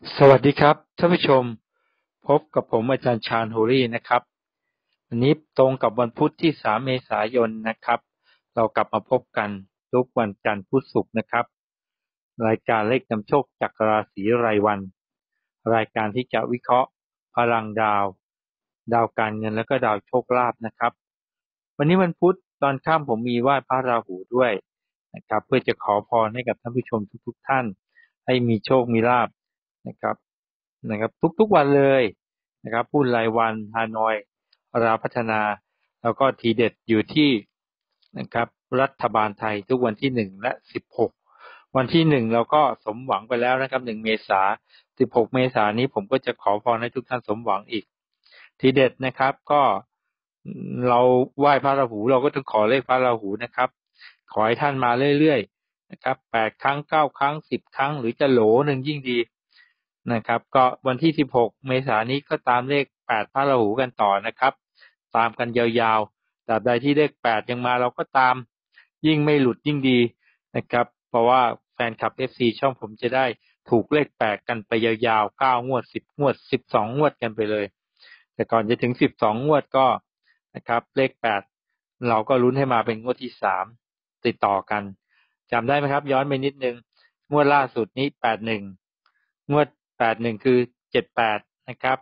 สวัสดีครับท่านผู้ชมพบกับผมอาจารย์ชาญโฮรี่นะครับวันนี้ตรงกับวันพุธที่3 เมษายนนะครับเรากลับมาพบกันทุกวันจันทร์พุธศุกร์นะครับรายการเลขนำโชคจากราศีรายวันรายการที่จะวิเคราะห์พลังดาวการเงินและก็ดาวโชคลาภนะครับวันนี้วันพุธตอนค่ำผมมีไหว้พระราหูด้วยนะครับเพื่อจะขอพรให้กับท่านผู้ชมทุกท่านให้มีโชคมีลาภนะครับทุกวันเลยนะครับหุ้นรายวันฮานอยราพัฒนาแล้วก็ทีเด็ดอยู่ที่นะครับรัฐบาลไทยทุกวันที่1 และ 16วันที่1เราก็สมหวังไปแล้วนะครับ1 เมษายน16 เมษายนนี้ผมก็จะขอพรให้ทุกท่านสมหวังอีกทีเด็ดนะครับก็เราไหว้พระราหูเราก็ต้องขอเลขพระราหูนะครับขอให้ท่านมาเรื่อยๆนะครับ8 ครั้ง 9 ครั้ง 10 ครั้งหรือจะโหลหนึ่งยิ่งดีนะครับก็วันที่16 เมษายนนี้ก็ตามเลข8พระราหูกันต่อนะครับตามกันยาวๆตราบใดที่เลข8ยังมาเราก็ตามยิ่งไม่หลุดยิ่งดีนะครับเพราะว่าแฟนคลับ FC ช่องผมจะได้ถูกเลข8กันไปยาวๆ9 งวด 10 งวด 12 งวดกันไปเลยแต่ก่อนจะถึง12 งวดก็นะครับเลข8เราก็ลุ้นให้มาเป็นงวดที่3ติดต่อกันจำได้ไหมครับย้อนไปนิดนึงงวดล่าสุดนี้81งวด81คือ78นะครับ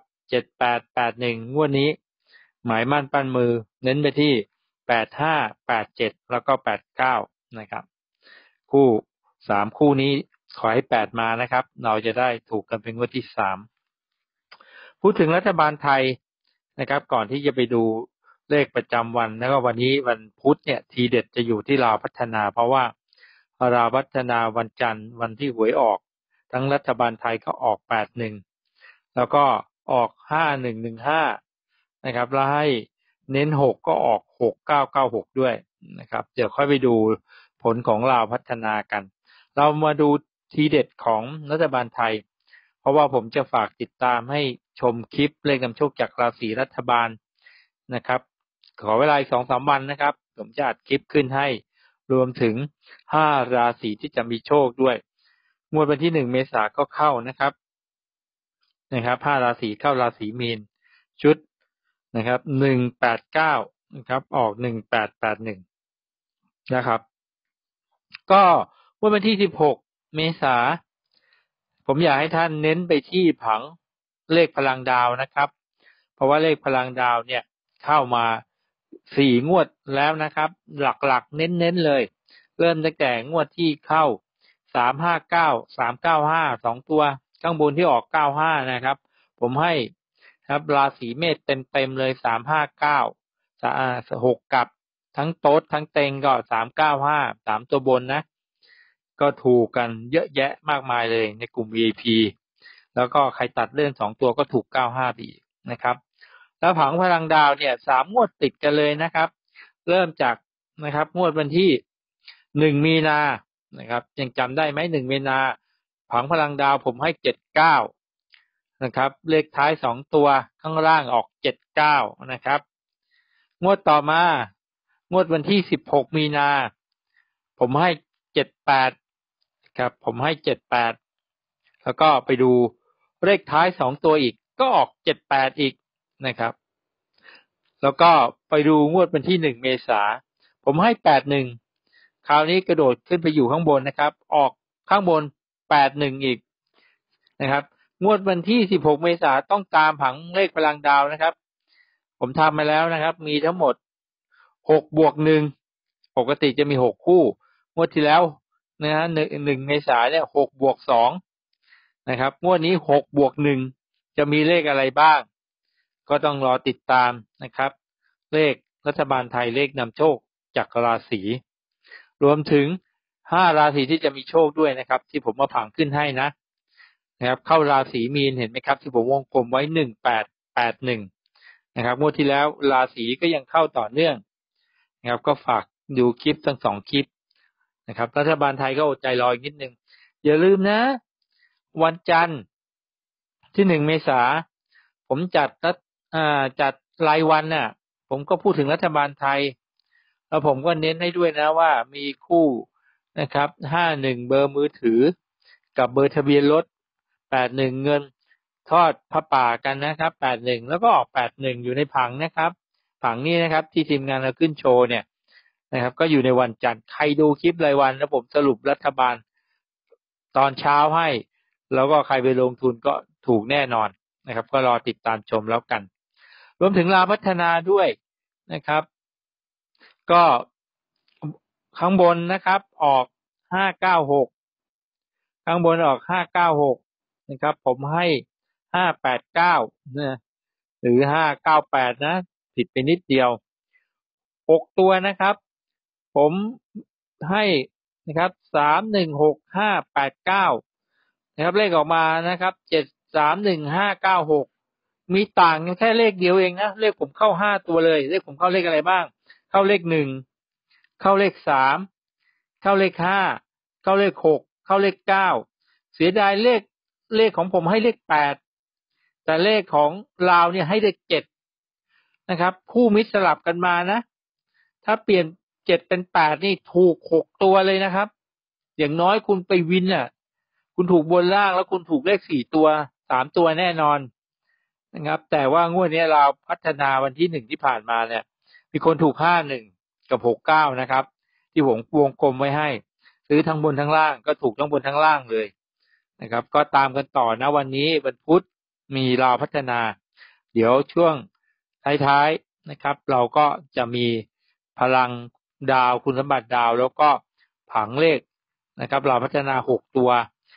7881งวดนี้หมายมั่นปั้นมือเน้นไปที่85 87แล้วก็89นะครับคู่3คู่นี้ขอให้8มานะครับเราจะได้ถูกกันเป็นงวดที่3พูดถึงรัฐบาลไทยนะครับก่อนที่จะไปดูเลขประจำวันแล้วก็วันนี้วันพุธเนี่ยทีเด็ดจะอยู่ที่ลาวพัฒนาเพราะว่าลาวพัฒนาวันจันทร์วันที่หวยออกทั้งรัฐบาลไทยก็ออก81แล้วก็ออก5115นะครับแล้วให้เน้น6ก็ออก6996ด้วยนะครับเดี๋ยวค่อยไปดูผลของลาวพัฒนากันเรามาดูทีเด็ดของรัฐบาลไทยเพราะว่าผมจะฝากติดตามให้ชมคลิปเลขนำโชคจากราศีรัฐบาลนะครับขอเวลาอีก 2-3 วันนะครับผมจะอัดคลิปขึ้นให้รวมถึง5ราศีที่จะมีโชคด้วยงวดวันที่1 เมษายนก็เข้านะครับ5ราศีเข้าราศีมีนชุดนะครับ189นะครับออก1881นะครับก็วันที่16 เมษายนผมอยากให้ท่านเน้นไปที่ผังเลขพลังดาวนะครับเพราะว่าเลขพลังดาวเนี่ยเข้ามา4 งวดแล้วนะครับหลักๆเน้นๆเลยเริ่มตั้งแต่งวดที่เข้า359 395 2ตัวข้างบนที่ออก95นะครับผมให้ครับราศีเมษเต็มๆเลย359 6กับทั้งโต๊ดทั้งเต็งก็395 3ตัวบนนะก็ถูกกันเยอะแยะมากมายเลยในกลุ่ม VIP แล้วก็ใครตัดเลื่อน2ตัวก็ถูก95อีกนะครับแล้วผังพลังดาวเนี่ย3 งวดติดกันเลยนะครับเริ่มจากนะครับงวดวันที่1 มีนานะครับยังจำได้ไหม1 มีนาผังพลังดาวผมให้79นะครับเลขท้าย2ตัวข้างล่างออก79นะครับงวดต่อมางวดวันที่16 มีนาผมให้78ครับผมให้78แล้วก็ไปดูเลขท้าย2ตัวอีกก็ออก78อีกนะครับแล้วก็ไปดูงวดวันที่1 เมษายนผมให้81คราวนี้กระโดดขึ้นไปอยู่ข้างบนนะครับออกข้างบน81อีกนะครับงวดวันที่16 เมษายนต้องตามผังเลขพลังดาวนะครับผมทำมาแล้วนะครับมีทั้งหมด6+1ปกติจะมี6คู่งวดที่แล้วนะฮะ1 เมษายนเนี่ย6+2นะครับงวดนี้6+1จะมีเลขอะไรบ้างก็ต้องรอติดตามนะครับเลขรัฐบาลไทยเลขนำโชคจากราศีรวมถึง5ราศีที่จะมีโชคด้วยนะครับที่ผมมาผังขึ้นให้นะครับเข้าราศีมีนเห็นไหมครับที่ผมวงกลมไว้1881นะครับงวดที่แล้วราศีก็ยังเข้าต่อเนื่องนะครับก็ฝากดูคลิปทั้ง2คลิปนะครับรัฐบาลไทยก็อดใจรออีกนิดนึงอย่าลืมนะวันจันทร์ที่1 เมษายนผมจัดรายวันน่ะผมก็พูดถึงรัฐบาลไทยแล้วผมก็เน้นให้ด้วยนะว่ามีคู่นะครับ51เบอร์มือถือกับเบอร์ทะเบียนรถ 81เงินทอดพระป่ากันนะครับ81แล้วก็ออก81อยู่ในผังนะครับผังนี้นะครับที่ทีมงานเราขึ้นโชว์เนี่ยนะครับก็อยู่ในวันจันทร์ใครดูคลิปรายวันแล้วผมสรุปรัฐบาลตอนเช้าให้แล้วก็ใครไปลงทุนก็ถูกแน่นอนนะครับก็รอติดตามชมแล้วกันรวมถึงลาวพัฒนาด้วยนะครับก็ข้างบนนะครับออก596ข้างบนออก596นะครับผมให้589นะหรือ598นะผิดไปนิดเดียว6ตัวนะครับผมให้นะครับ316589นะครับเลขออกมานะครับ731596มีต่างกันแค่เลขเดียวเองนะเลขผมเข้า5ตัวเลยเลขผมเข้าเลขอะไรบ้างเข้าเลข1เข้าเลข3เข้าเลข5เข้าเลข6เข้าเลข9เสียดายเลขของผมให้เลข8แต่เลขของลาวเนี่ยให้เลข7นะครับคู่มิตรสลับกันมานะถ้าเปลี่ยน7เป็น8นี่ถูก6ตัวเลยนะครับอย่างน้อยคุณไปวินน่ะคุณถูกบนล่างแล้วคุณถูกเลข4ตัว3ตัวแน่นอนนะครับแต่ว่างวดนี้เราพัฒนาวันที่1ที่ผ่านมาเนี่ยมีคนถูก51กับ69นะครับที่ผมวงกลมไว้ให้ซื้อทั้งบนทั้งล่างก็ถูกทั้งบนทั้งล่างเลยนะครับก็ตามกันต่อนะวันนี้วันพุธมีลาวพัฒนาเดี๋ยวช่วงท้ายๆนะครับเราก็จะมีพลังดาวคุณสมบัติดาวแล้วก็ผังเลขนะครับลาวพัฒนา6ตัว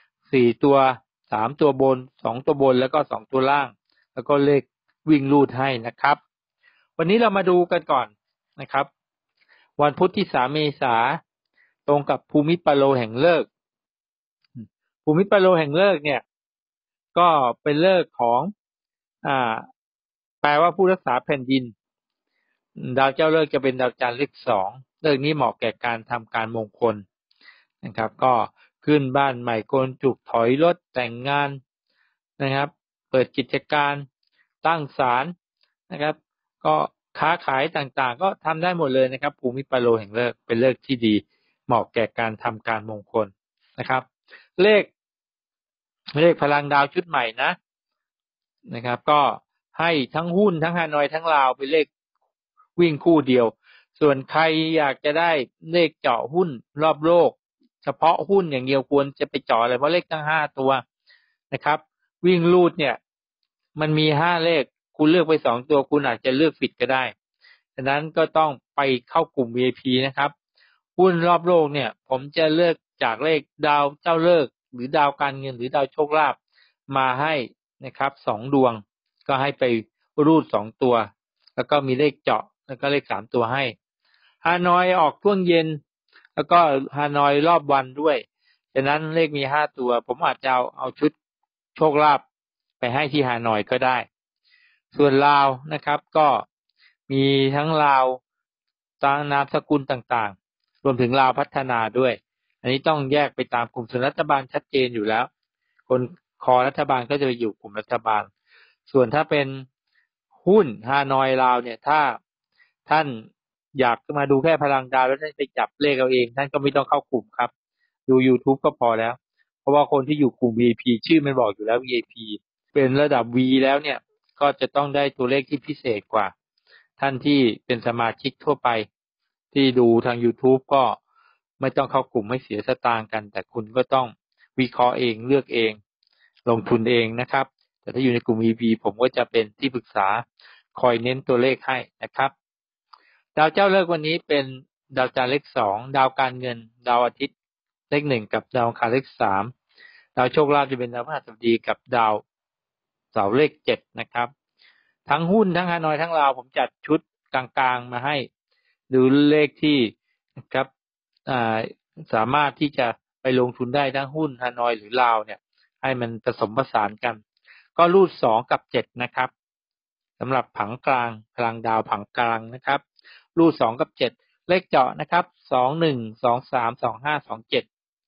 4ตัว3ตัวบน2ตัวบนแล้วก็2ตัวล่างแล้วก็เลขวิ่งลูดให้นะครับวันนี้เรามาดูกันก่อนนะครับวันพุธที่3เมษายนตรงกับภูมิปโลแห่งฤกษ์ภูมิปโลแห่งฤกษ์เนี่ยก็เป็นฤกษ์ของแปลว่าผู้รักษาแผ่นดินดาวเจ้าฤกษ์จะเป็นดาวจันทร์เลข2ฤกษ์นี้เหมาะแก่การทำการมงคลนะครับก็ขึ้นบ้านใหม่โกนจุกถอยรถแต่งงานนะครับเปิดกิจการตั้งศาลนะครับก็ค้าขายต่างๆก็ทำได้หมดเลยนะครับภูมิปโลแห่งฤกษ์เป็นฤกษ์ที่ดีเหมาะแก่การทำการมงคลนะครับเลขพลังดาวชุดใหม่นะครับก็ให้ทั้งหุ้นทั้งฮานอยทั้งลาวเป็นเลขวิ่งคู่เดียวส่วนใครอยากจะได้เลขเจาะหุ้นรอบโลกเฉพาะหุ้นอย่างเดียวควรจะไปเจาะอะไรเพราะเลขทั้ง5ตัวนะครับวิ่งลูดเนี่ยมันมี5เลขคุณเลือกไป2ตัวคุณอาจจะเลือกผิดก็ได้ฉะนั้นก็ต้องไปเข้ากลุ่ม VIP นะครับหุ้นรอบโลกเนี่ยผมจะเลือกจากเลขดาวเจ้าฤกษ์หรือดาวการเงินหรือดาวโชคลาภมาให้นะครับ2ดวงก็ให้ไปรูด2ตัวแล้วก็มีเลขเจาะแล้วก็เลข3ตัวให้ฮานอยออกช่วงเย็นแล้วก็ฮานอยรอบวันด้วยฉะนั้นเลขมี5ตัวผมอาจจะเอาชุดโชคลาภไปให้ที่ฮานอยก็ได้ส่วนลาวนะครับก็มีทั้งลาวตามนามสกุลต่างๆรวมถึงลาวพัฒนาด้วยอันนี้ต้องแยกไปตามกลุ่มส่วนรัฐบาลชัดเจนอยู่แล้วคนคอรัฐบาลก็จะไปอยู่กลุ่มรัฐบาลส่วนถ้าเป็นหุ้นฮานอยลาวเนี่ยถ้าท่านอยากมาดูแค่พลังดาวแล้วท่านไปจับเลขเอาเองท่านก็ไม่ต้องเข้ากลุ่มครับดู YouTube ก็พอแล้วเพราะว่าคนที่อยู่กลุ่ม VIP ชื่อมันบอกอยู่แล้ว VIP เป็นระดับ V แล้วเนี่ยก็จะต้องได้ตัวเลขที่พิเศษกว่าท่านที่เป็นสมาชิกทั่วไปที่ดูทาง YouTube ก็ไม่ต้องเข้ากลุ่มไม่เสียสตางค์กันแต่คุณก็ต้องวิเคราะห์เองเลือกเองลงทุนเองนะครับแต่ถ้าอยู่ในกลุ่ม VIP ผมก็จะเป็นที่ปรึกษาคอยเน้นตัวเลขให้นะครับดาวเจ้าฤกษ์วันนี้เป็นดาวจันทร์เลข2ดาวการเงินดาวอาทิตย์เลข1กับดาวอังคารเลข3ดาวโชคลาภจะเป็นดาวพฤหัสบดีกับดาวเสาร์เลข7นะครับทั้งหุ้นทั้งฮานอยทั้งลาวผมจัดชุดกลางๆมาให้ดูเลขที่นะครับสามารถที่จะไปลงทุนได้ทั้งหุ้นฮานอยหรือลาวเนี่ยให้มันผสมผสานกันก็รูด2กับ7นะครับสำหรับผังกลางพลังดาวผังกลางนะครับรูด2กับ7เลขเจาะนะครับ21 23 25 27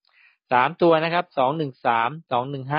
3ตัวนะครับ213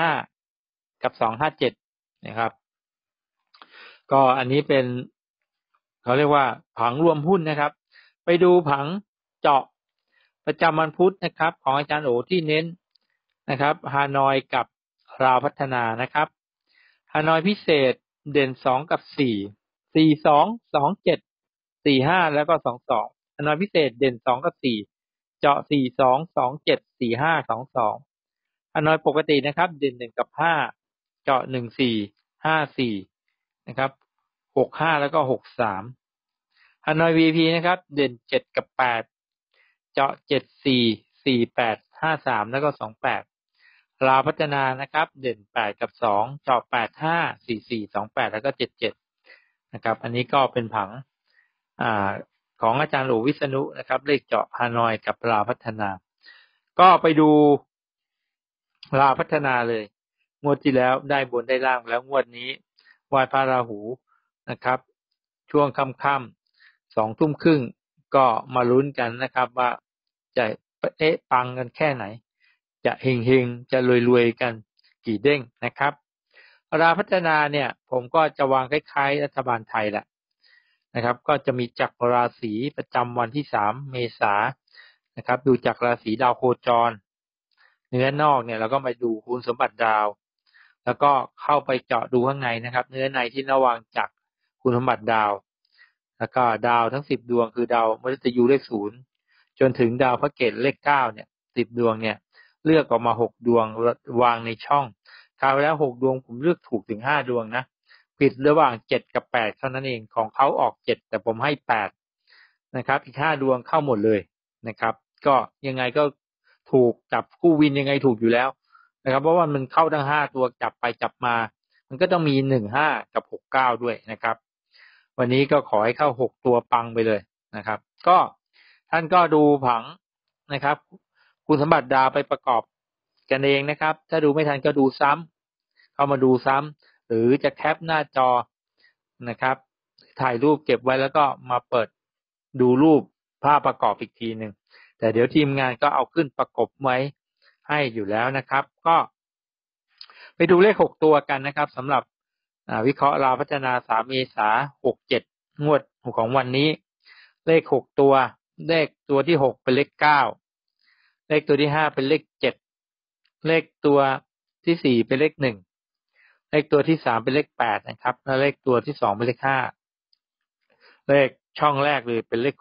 215กับ257นะครับก็อันนี้เป็นเขาเรียกว่าผังรวมหุ้นนะครับไปดูผังเจาะประจำวันพุธนะครับของอาจารย์โอที่เน้นนะครับฮานอยกับราวพัฒนานะครับฮานอยพิเศษเด่น2กับ4 42 27 45แล้วก็22ฮานอยพิเศษเด่น2กับ4เจาะ42 27 45 22ฮานอยปกตินะครับเด่น1กับ5เจาะ14 54นะครับ65แล้วก็63ฮานอย VIP นะครับเด่น7กับ8เจาะ74 48 53แล้วก็28ลาวพัฒนานะครับเด่น8กับ2เจาะ85 44 28แล้วก็77นะครับอันนี้ก็เป็นผังของอาจารย์หลู่วิษณุนะครับเลขเจาะฮานอยกับลาวพัฒนาก็ไปดูลาวพัฒนาเลยงวดที่แล้วได้บนได้ล่างแล้วงวดนี้ไหว้พระราหูนะครับช่วงค่ำๆ2 ทุ่มครึ่งก็มาลุ้นกันนะครับว่าจะปังกันแค่ไหนจะเฮงๆจะรวยๆกันกี่เด้งนะครับลาวพัฒนาเนี่ยผมก็จะวางคล้ายๆรัฐบาลไทยแหละนะครับก็จะมีจักรราศีประจำวันที่3 เมษายนนะครับดูจากราศีดาวโคจรเนื้อนอกเนี่ยเราก็มาดูคุณสมบัติดาวแล้วก็เข้าไปเจาะดูข้างในนะครับเนื้อในที่ระหว่างจากคุณสมบัติดาวแล้วก็ดาวทั้ง10 ดวงคือดาวมฤตยูเลข0จนถึงดาวพระเกตเลข9เนี่ย10 ดวงเนี่ยเลือกออกมา6 ดวงวางในช่องคราวแล้ว6 ดวงผมเลือกถูกถึง5 ดวงนะผิดระหว่าง7กับ8เท่านั้นเองของเขาออก7แต่ผมให้8นะครับอีก5 ดวงเข้าหมดเลยนะครับก็ยังไงก็ถูกจับคู่วินยังไงถูกอยู่แล้วนะครับเพราะว่ามันเข้าทั้ง5 ตัวจับไปจับมามันก็ต้องมี15กับ69ด้วยนะครับวันนี้ก็ขอให้เข้า6 ตัวปังไปเลยนะครับก็ท่านก็ดูผังนะครับคุณสมบัติดาวไปประกอบกันเองนะครับถ้าดูไม่ทันก็ดูซ้ำเข้ามาดูซ้ำหรือจะแคปหน้าจอนะครับถ่ายรูปเก็บไว้แล้วก็มาเปิดดูรูปภาพประกอบอีกทีหนึ่งแต่เดี๋ยวทีมงานก็เอาขึ้นประกบไว้ให้อยู่แล้วนะครับก็ไปดูเลข6 ตัวกันนะครับสำหรับวิเคราะห์ลาวพัฒนา3 เมษายน67งวดของวันนี้เลข6 ตัวเลขตัวที่6เป็นเลข9เลขตัวที่5เป็นเลข7เลขตัวที่4เป็นเลข1เลขตัวที่3เป็นเลข8นะครับและเลขตัวที่2เป็นเลข5เลขช่องแรกเลยเป็นเลข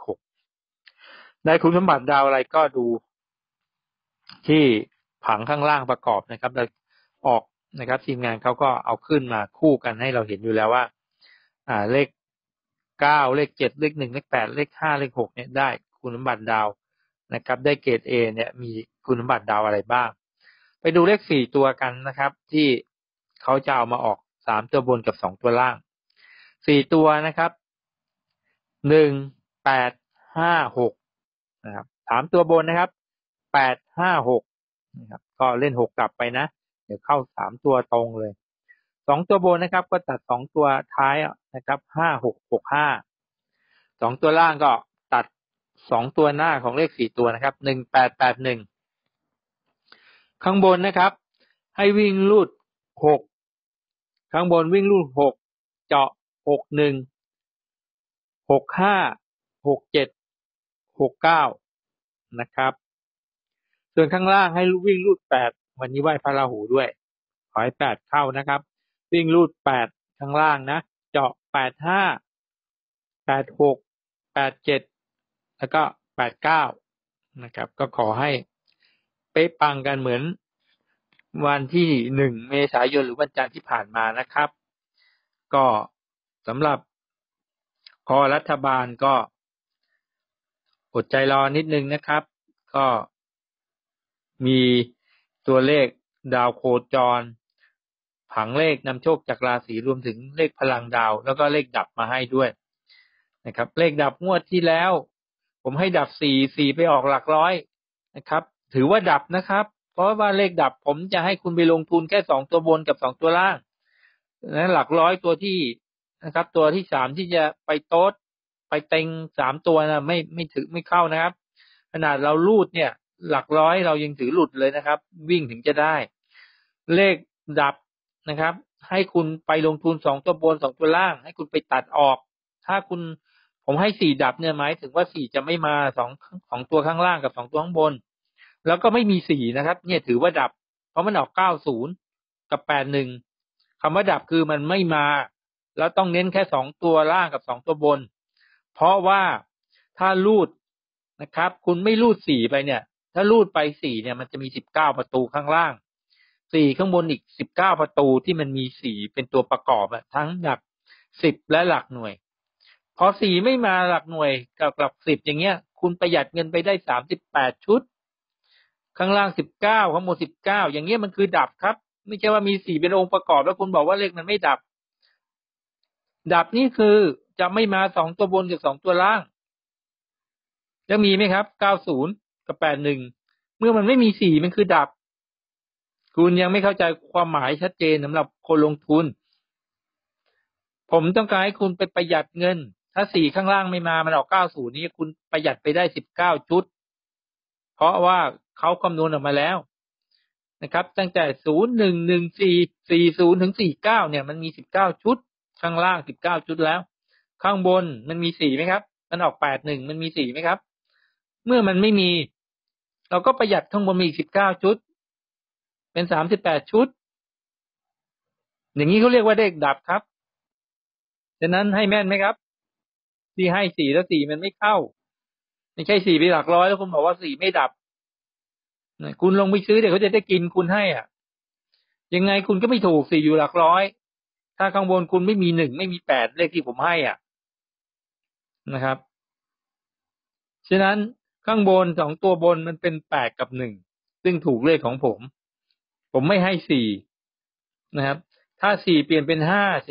6ได้คุณสมบัติดาวอะไรก็ดูที่ผังข้างล่างประกอบนะครับแล้วออกนะครับทีมงานเขาก็เอาขึ้นมาคู่กันให้เราเห็นอยู่แล้วว่าเลข9เลข7เลข1เลข8เลข5เลข6เนี่ยได้คุณสมบัติดาวนะครับได้เกรด A เนี่ยมีคุณสมบัติดาวอะไรบ้างไปดูเลข4 ตัวกันนะครับที่เขาจะเอามาออก3 ตัวบนกับ2 ตัวล่าง4 ตัวนะครับ1 8 5 6นะครับ3 ตัวบนนะครับ8 5 6นะครับก็เล่น6กลับไปนะเดี๋ยวเข้า3 ตัวตรงเลย2 ตัวบนนะครับก็ตัด2 ตัวท้ายนะครับ5 6 6 5 2 ตัวล่างก็ตัด2 ตัวหน้าของเลข4 ตัวนะครับ1 8 8 1ข้างบนนะครับให้วิ่งลูด6ข้างบนวิ่งลูด6เจาะ6 1 6 5 6 7 6 9นะครับส่วนข้างล่างให้วิ่งลูด8วันนี้ไหว้พระราหูด้วยขอให้8เข้านะครับวิ่งลูด8ข้างล่างนะเจาะ8 5 8 6 8 7แล้วก็8 9นะครับก็ขอให้เป๊ะปังกันเหมือนวันที่1 เมษายนหรือวันจันทร์ที่ผ่านมานะครับก็สำหรับคอรัฐบาลก็อดใจรอนิดนึงนะครับก็มีตัวเลขดาวโคจรผังเลขนำโชคจากราศีรวมถึงเลขพลังดาวแล้วก็เลขดับมาให้ด้วยนะครับเลขดับงวดที่แล้วผมให้ดับ4ไปออกหลักร้อยนะครับถือว่าดับนะครับเพราะว่าเลขดับผมจะให้คุณไปลงทุนแค่2 ตัวบนกับ2 ตัวล่างนะหลักร้อยตัวที่นะครับตัวที่3ที่จะไปโต๊ดไปเต็ง3 ตัวนะไม่ถือไม่เข้านะครับขนาดเราลูดเนี่ยหลักร้อยเรายังถือหลุดเลยนะครับวิ่งถึงจะได้เลขดับนะครับให้คุณไปลงทุน2 ตัวบน2 ตัวล่างให้คุณไปตัดออกถ้าคุณผมให้4ดับเนี่ยหมายถึงว่า4จะไม่มา2ตัวข้างล่างกับ2 ตัวข้างบนแล้วก็ไม่มี4นะครับเนี่ยถือว่าดับเพราะมันออก90 กับ81คำว่าดับคือมันไม่มาแล้วต้องเน้นแค่2ตัวล่างกับ2ตัวบนเพราะว่าถ้ารูดนะครับคุณไม่รูด4ไปเนี่ยถ้ารูดไป4เนี่ยมันจะมี19ประตูข้างล่าง4ข้างบนอีก19ประตูที่มันมี4เป็นตัวประกอบทั้งหลัก10และหลักหน่วยพอ4ไม่มาหลักหน่วยกับหลัก10อย่างเงี้ยคุณประหยัดเงินไปได้38ชุดข้างล่าง19ข้างบน19อย่างเงี้ยมันคือดับครับไม่ใช่ว่ามี4เป็นองค์ประกอบแล้วคุณบอกว่าเลขมันไม่ดับดับนี่คือจะไม่มา2ตัวบนกับ2ตัวล่างแล้วมีไหมครับ90กับ81เมื่อมันไม่มี4มันคือดับคุณยังไม่เข้าใจความหมายชัดเจนสำหรับคนลงทุนผมต้องการให้คุณไปประหยัดเงินถ้า4ข้างล่างไม่มามันออก90นี้คุณประหยัดไปได้19ชุดเพราะว่าเขาคำนวณออกมาแล้วนะครับตั้งแต่011440ถึง49เนี่ยมันมี19ชุดข้างล่าง19ชุดแล้วข้างบนมันมี4ไหมครับมันออก81มันมี4ไหมครับเมื่อมันไม่มีเราก็ประหยัดข้างบนมีอีก19ชุดเป็น38ชุดอย่างนี้เขาเรียกว่าเลขดับครับฉะนั้นให้แม่นไหมครับที่ให้4แล้ว4มันไม่เข้าไม่ใช่4ไปหลักร้อยแล้วคุณบอกว่า4ไม่ดับคุณลงไปซื้อเดี๋ยวเขาจะได้กินคุณให้ยังไงคุณก็ไม่ถูก4อยู่หลักร้อยถ้าข้างบนคุณไม่มี1ไม่มี8เลขที่ผมให้นะครับฉะนั้นข้างบน2ตัวบนมันเป็น8กับ1ซึ่งถูกเลขของผมไม่ให้4นะครับถ้า4เปลี่ยนเป็น5สิ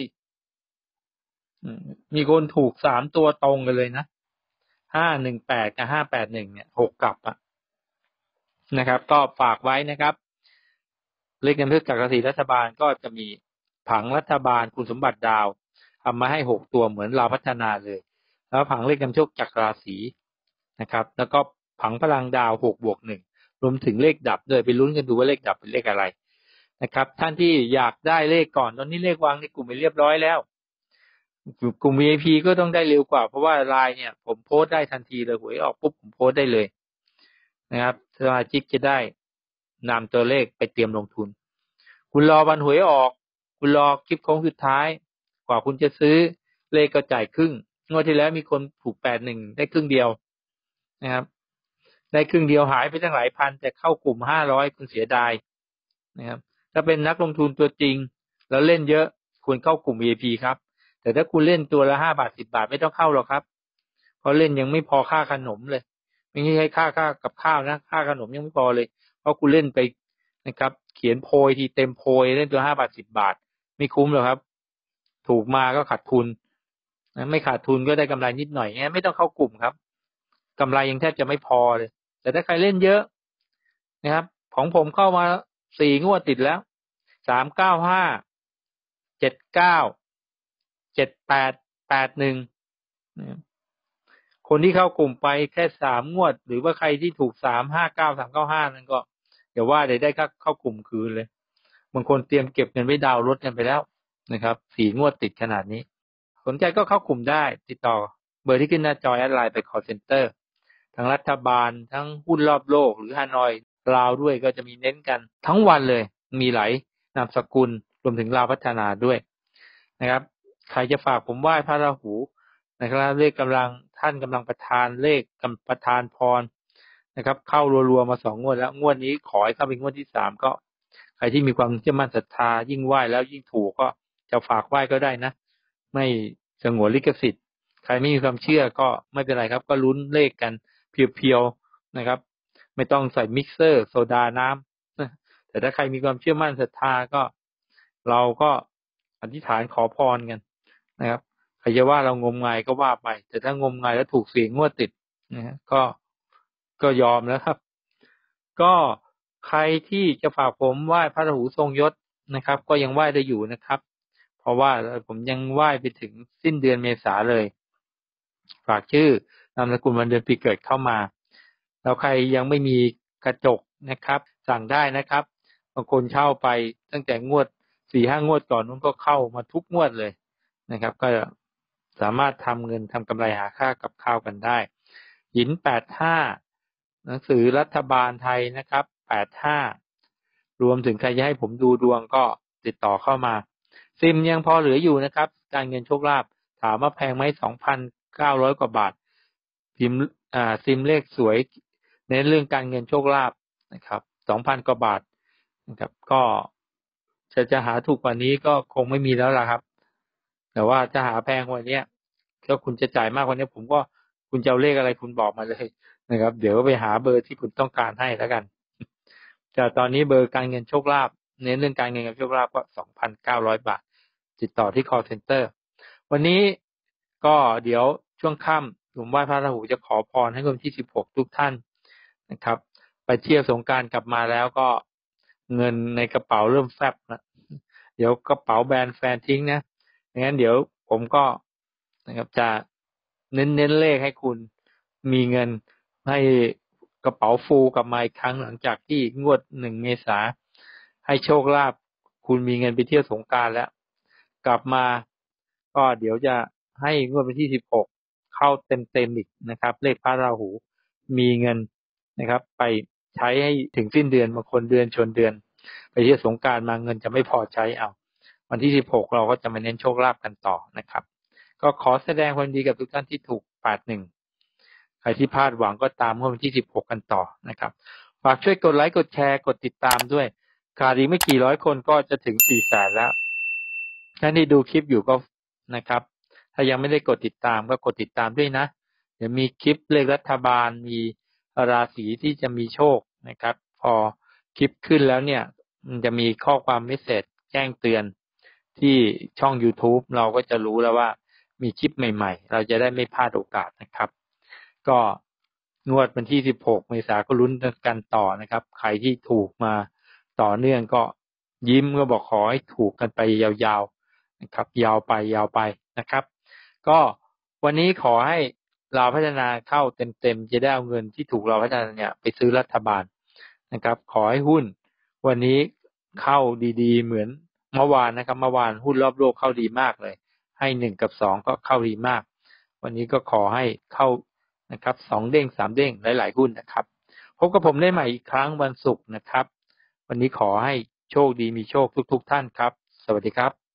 มีคนถูก3ตัวตรงกันเลยนะ518กับ581เนี่ย6กลับนะครับก็ฝากไว้นะครับเลขเงินเพื่อจากภาษีรัฐบาลก็จะมีผังรัฐบาลคุณสมบัติดาวทำมาให้6ตัวเหมือนเราพัฒนาเลยแล้วผังเลขนำโชคจากราศีนะครับแล้วก็ผังพลังดาว6+1รวมถึงเลขดับด้วยไปลุ้นกันดูว่าเลขดับเป็นเลขอะไรนะครับท่านที่อยากได้เลขก่อนตอนนี้เลขวางในกลุ่มไปเรียบร้อยแล้วกลุ่ม VIP ก็ต้องได้เร็วกว่าเพราะว่าไลน์เนี่ยผมโพสต์ได้ทันทีเลยหวยออกปุ๊บผมโพสต์ได้เลยนะครับสมาชิกจะได้นำตัวเลขไปเตรียมลงทุนคุณรอวันหวยออกคุณรอคลิปโค้งสุดท้ายกว่าคุณจะซื้อเลขก็จ่ายครึ่งงวดที่แล้วมีคนถูก81ได้ครึ่งเดียวนะครับได้ครึ่งเดียวหายไปตั้งหลายพันแต่เข้ากลุ่ม500คุณเสียดายนะครับถ้าเป็นนักลงทุนตัวจริงแล้วเล่นเยอะควรเข้ากลุ่ม VIP ครับแต่ถ้าคุณเล่นตัวละ5 บาท10 บาทไม่ต้องเข้าหรอกครับเพราะเล่นยังไม่พอค่าขนมเลยไม่ใช่ค่ากับข้าวนะค่าขนมยังไม่พอเลยเพราะคุณเล่นไปนะครับเขียนโพยทีเต็มโพยเล่นตัว5 บาท10 บาทไม่คุ้มหรอกครับถูกมาก็ขาดทุนไม่ขาดทุนก็ได้กำไรนิดหน่อยไม่ต้องเข้ากลุ่มครับกำไรยังแทบจะไม่พอเลยแต่ถ้าใครเล่นเยอะนะครับของผมเข้ามา4 งวดติดแล้ว395 79 78 81คนที่เข้ากลุ่มไปแค่3 งวดหรือว่าใครที่ถูก359 395นั่นก็อย่าว่าได้เข้ากลุ่มคืนเลยบางคนเตรียมเก็บเงินไว้ดาวน์รถกันไปแล้วนะครับ4 งวดติดขนาดนี้สนใจก็เข้ากลุ่มได้ติดต่อเบอร์ที่ขึ้นหน้าจอแอดไลน์ไป call center ทั้งรัฐบาลทั้งหุ้นรอบโลกหรือฮานอยลาวด้วยก็จะมีเน้นกันทั้งวันเลยมีหลายนามสกุลรวมถึงลาวพัฒนาด้วยนะครับใครจะฝากผมไหว้พระราหูนะครับเลขท่านกำลังประทานเลขประทานพรนะครับเข้ารัวๆมา2 งวดแล้วงวดนี้ขอให้เข้าเป็นงวดที่3ก็ใครที่มีความเชื่อมั่นศรัทธายิ่งไหว้แล้วยิ่งถูกก็จะฝากไหว้ก็ได้นะไม่สงวนลิขสิทธิ์ใครไม่มีความเชื่อก็ไม่เป็นไรครับก็ลุ้นเลขกันเพียวๆนะครับไม่ต้องใส่มิกเซอร์โซดาน้ำแต่ถ้าใครมีความเชื่อมั่นศรัทธาก็เราก็อธิษฐานขอพรกันนะครับใครจะว่าเรางมงายก็ว่าไปแต่ถ้างมงายแล้วถูก4 งวดติดนะก็ยอมแล้วครับ ก็ใครที่จะฝากผมไหว้พระราหูทรงยศนะครับ ก็ยังไหว้ได้อยู่นะครับ เพราะว่าผมยังไหว้ไปถึงสิ้นเดือนเมษาเลยฝากชื่อนามสกุลวันเดือนปีเกิดเข้ามาแล้วใครยังไม่มีกระจกนะครับ สั่งได้นะครับบางคนเช่าไปตั้งแต่งวด4-5 งวดก่อนนู้นก็เข้ามาทุกงวดเลยนะครับ ก็สามารถทำเงินทำกำไรหาค่ากับข้าวกันได้หิน85หนังสือรัฐบาลไทยนะครับ85รวมถึงใครจะให้ผมดูดวงก็ติดต่อเข้ามาซิมยังพอเหลืออยู่นะครับการเงินโชคลาภถามว่าแพงไหม 2,900 กว่าบาทซิมเลขสวยในเรื่องการเงินโชคลาภนะครับ 2,000 กว่าบาทนะครับก็จะหาถูกกว่านี้ก็คงไม่มีแล้วล่ะครับแต่ว่าจะหาแพงกว่านี้ก็คุณจะจ่ายมากกว่านี้ผมก็คุณจะเอาเลขอะไรคุณบอกมาเลยนะครับเดี๋ยวไปหาเบอร์ที่คุณต้องการให้แล้วกันแต่ตอนนี้เบอร์การเงินโชคลาภในเรื่องการเงินกับโชคลาภก็ 2,900 บาทติดต่อที่ call center วันนี้ก็เดี๋ยวช่วงค่ำผมไหว้พระราหูจะขอพรให้คนที่16ทุกท่านนะครับไปเที่ยวสงกรานต์กลับมาแล้วก็เงินในกระเป๋าเริ่มแฟบนะเดี๋ยวกระเป๋าแบนแฟนทิ้งนะงั้นเดี๋ยวผมก็นะครับจะเน้นเลขให้คุณมีเงินให้กระเป๋าฟูกลับมาอีกครั้งหลังจากที่งวด1 เมษาให้โชคลาภคุณมีเงินไปเที่ยวสงกรานต์แล้วกลับมาก็เดี๋ยวจะให้งวดวันที่16เข้าเต็มอีกนะครับเลขพระราหูมีเงินนะครับไปใช้ให้ถึงสิ้นเดือนบางคนเดือนชนเดือนไปเที่ยวสงกรานต์มาเงินจะไม่พอใช้เอาวันที่16เราก็จะมาเน้นโชคลาภกันต่อนะครับก็ขอแสดงความดีกับทุกท่านที่ถูก81ใครที่พลาดหวังก็ตามวันที่16กันต่อนะครับฝากช่วยกดไลค์กดแชร์กดติดตามด้วยขาดอีกไม่กี่ร้อยคนก็จะถึง400,000แล้วท่านที่ดูคลิปอยู่ก็นะครับถ้ายังไม่ได้กดติดตามก็กดติดตามด้วยนะเดี๋ยวมีคลิปเลขรัฐบาลมีราศีที่จะมีโชคนะครับพอคลิปขึ้นแล้วเนี่ยมันจะมีข้อความเมสเสจแจ้งเตือนที่ช่อง YouTube เราก็จะรู้แล้วว่ามีคลิปใหม่ๆเราจะได้ไม่พลาดโอกาสนะครับก็งวดวันที่16 เมษายนก็ลุ้นกันต่อนะครับใครที่ถูกมาต่อเนื่องก็ยิ้มก็บอกขอให้ถูกกันไปยาวๆนะครับยาวไปนะครับก็วันนี้ขอให้เราพัฒนาเข้าเต็มๆจะได้เอาเงินที่ถูกเราพัฒนาเนี่ยไปซื้อรัฐบาลนะครับขอให้หุ้นวันนี้เข้าดีๆเหมือนเมื่อวานนะครับเมื่อวานหุ้นรอบโลกเข้าดีมากเลยให้1 กับ 2ก็เข้าดีมากวันนี้ก็ขอให้เข้านะครับ2 เด้ง 3 เด้งหลายๆหุ้นนะครับพบกับผมได้ใหม่อีกครั้งวันศุกร์นะครับวันนี้ขอให้โชคดีมีโชคทุกๆท่านครับสวัสดีครับ